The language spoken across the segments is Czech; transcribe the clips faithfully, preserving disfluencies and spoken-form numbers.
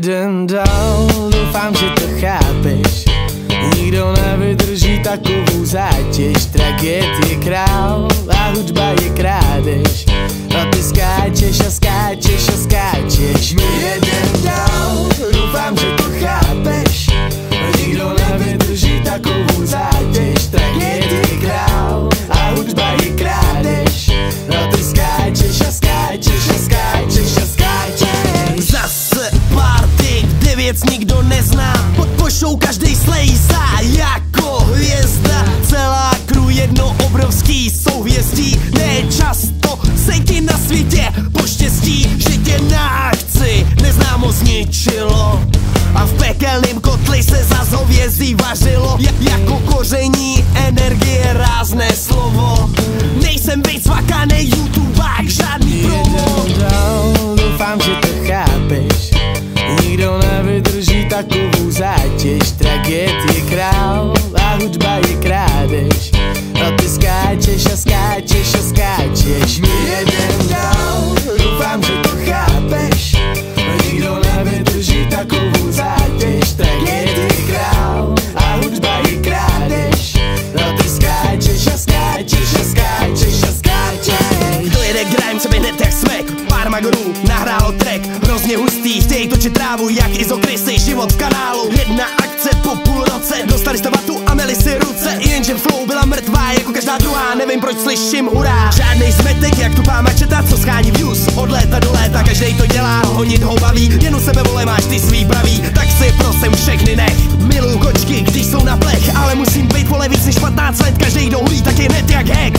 jeden dál, doufám, že to chápeš. Nikdo nevydrží takovou zátěž. Tragédie král a hudba je krádež. A ty skáčeš a skáčeš a skáčeš. My jeden dál, doufám, že to chápeš. Nikdo nevydrží takovou zátěž. Tragédie král a hudba je krádež. A ty skáčeš a skáčeš a skáčeš a skáčeš. Zase party, kde věc nikdo nezná. Pod pošou každej slejsá jako hvězda. Celá crew jedno obrovský souhvězdí. Nečasto se ti na světě poštěstí, že tě na akci neznámo zničilo. A v pekelným kotli se zas hovězí vařilo. J- jako koření energie rázné slovo. Nejsem vycvakaný youtubák, žádný promo. Jeden dál, doufám, že to chápeš. Nikdo nevydrží takovou zátěž. Tragédie král a hudba je krádež. A ty skáčeš a skáčeš a skáčeš. My jeden dál, doufám, že to chápeš. Nikdo nevydrží takovou zátěž. Tragédie král a hudba je krádež. A ty skáčeš a skáčeš a skáčeš a skáčeš. Dojede grime, co by hned jak smek. Pár magorů nahrálo track, hrozně hustý, chtějí točit trávu jak izokrysy, život v kanálu. Jedna akce po půl roce, dostali jste vatu a měli si ruce. Jenže flow byla mrtvá jako každá druhá, nevím proč slyším hurá. Žádnej zmetek jak tupá mačeta, co schání views. Od léta do léta každej to dělá, honit ho baví. Jen u sebe vole máš ty svý praví, tak si prosím všechny nech. Miluju kočky, když jsou na plech, ale musím být vole víc než patnáct let. Každej kdo hulí, tak je hned jak hack.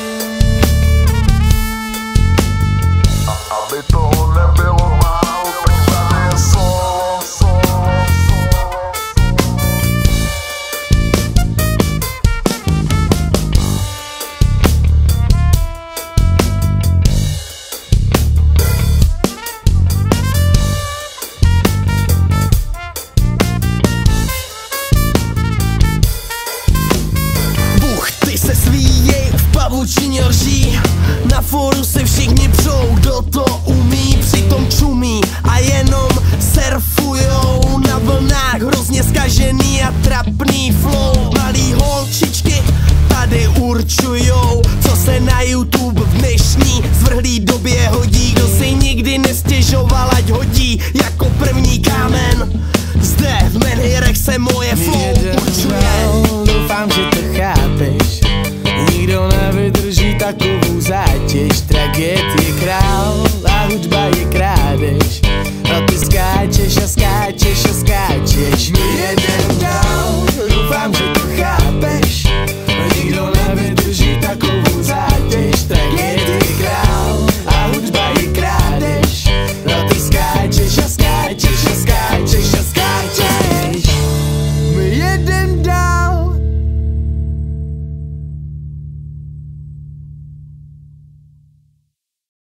Aby toho nebylo málo, tak tady je solo, solo, Buchty se svíjej v pavučině lží. Na fóru se všichni přou, kdo to umí, přitom čumí a jenom surfujou na vlnách hrozně zkažený a trapný flow. Malý holčičky tady určujou, co se na YouTube v dnešní zvrhlý době hodí. Kdo si nikdy nestěžoval, ať hodí jako první kámen. Zde v menhirech se moje flow určuje. Doufám, že to